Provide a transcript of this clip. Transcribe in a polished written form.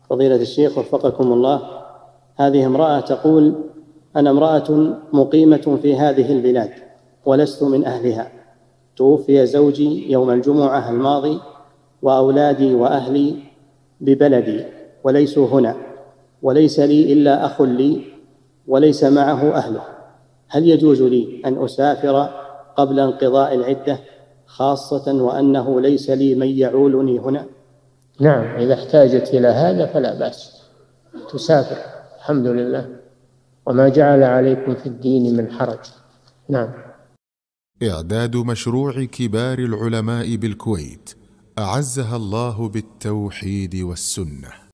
فضيلة الشيخ وفقكم الله، هذه امرأة تقول: أنا امرأة مقيمة في هذه البلاد ولست من أهلها، توفي زوجي يوم الجمعة الماضي وأولادي وأهلي ببلدي وليسوا هنا، وليس لي إلا أخ لي وليس معه أهله، هل يجوز لي أن أسافر قبل انقضاء العدة، خاصة وأنه ليس لي من يعولني هنا؟ نعم، إذا احتاجت إلى هذا فلا بأس، تسافر، الحمد لله، وما جعل عليكم في الدين من حرج. نعم. إعداد مشروع كبار العلماء بالكويت أعزها الله بالتوحيد والسنة.